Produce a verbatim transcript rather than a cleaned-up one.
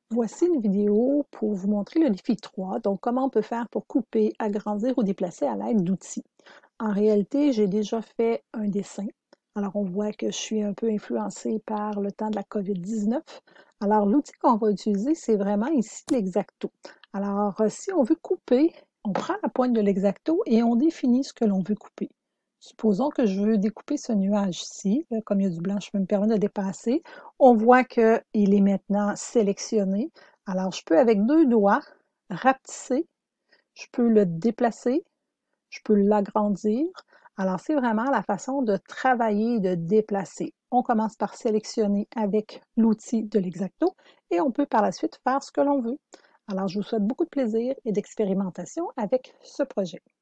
Voici une vidéo pour vous montrer le défi trois, donc comment on peut faire pour couper, agrandir ou déplacer à l'aide d'outils. En réalité, j'ai déjà fait un dessin. Alors, on voit que je suis un peu influencée par le temps de la COVID dix-neuf. Alors, l'outil qu'on va utiliser, c'est vraiment ici l'Exacto. Alors, euh, si on veut couper, on prend la pointe de l'Exacto et on définit ce que l'on veut couper. Supposons que je veux découper ce nuage-ci. Là, comme il y a du blanc, je peux me permettre de dépasser. On voit qu'il est maintenant sélectionné. Alors, je peux avec deux doigts rapetisser, je peux le déplacer, je peux l'agrandir. Alors, c'est vraiment la façon de travailler et de déplacer. On commence par sélectionner avec l'outil de l'Exacto et on peut par la suite faire ce que l'on veut. Alors, je vous souhaite beaucoup de plaisir et d'expérimentation avec ce projet.